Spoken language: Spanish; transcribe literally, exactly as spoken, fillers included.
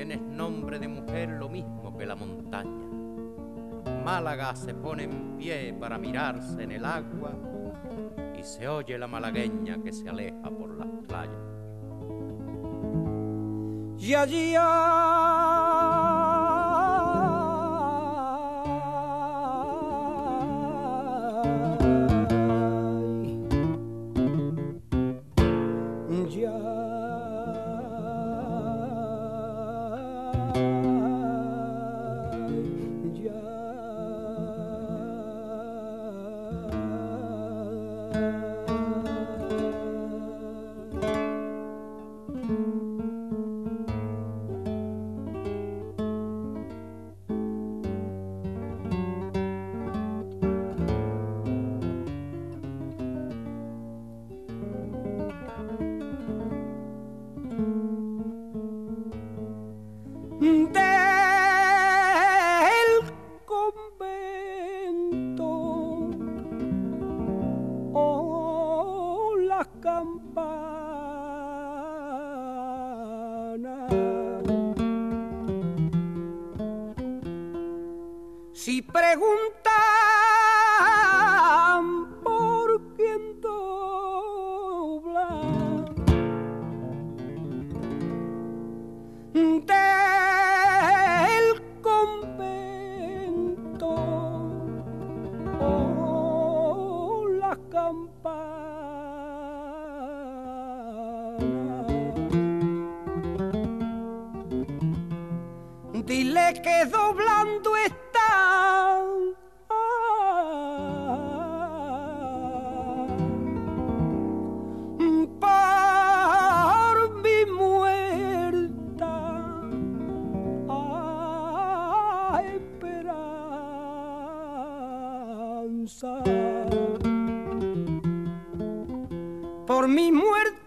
tienes nombre de mujer lo mismo que la montaña. Málaga se pone en pie para mirarse en el agua y se oye la malagueña que se aleja por las playas. Y allí del convento oh, las campanas si preguntan por quién dobla del convento oh, las campanas dile que doblando están por mi muerta esperanza por mi muerte